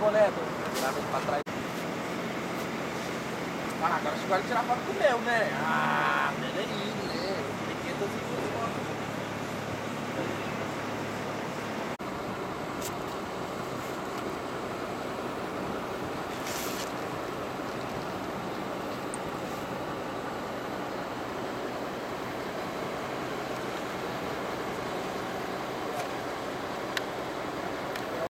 boné, virava ele pra trás. Ah, agora você vai tirar foto com o meu, né? Ah!